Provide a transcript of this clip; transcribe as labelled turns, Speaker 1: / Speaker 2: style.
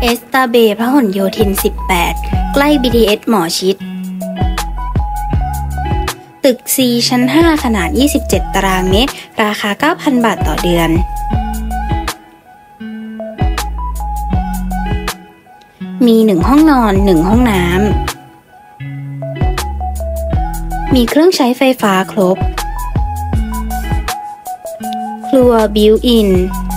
Speaker 1: เอสตาเบย์พหลโยธิน 18 ใกล้ BTS หมอชิตตึก C ชั้น 5 ขนาด 27 ตารางเมตร ราคา 9,000 บาทต่อเดือนมี 1 ห้องนอน 1 ห้องน้ำมีเครื่องใช้ไฟฟ้าครบครัวบิวอิน